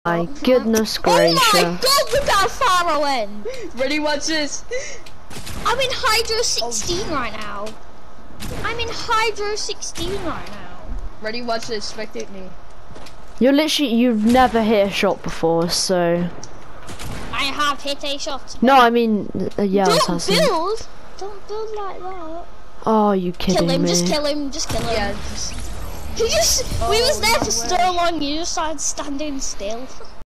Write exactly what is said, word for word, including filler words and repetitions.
My goodness gracious. Oh my god, look how far I went. Ready, watch this. I'm in Hydro sixteen oh. right now. I'm in Hydro sixteen right now. Ready, watch this. Spectate me. You're literally, you've never hit a shot before, so. I have hit a shot. No, I mean, uh, yeah, Don't assassin. build. Don't build like that. Oh, you kidding Kill him, me? just kill him, just kill him. Yeah, just... He just, Oh, we was there no for way. so long, you just started standing still.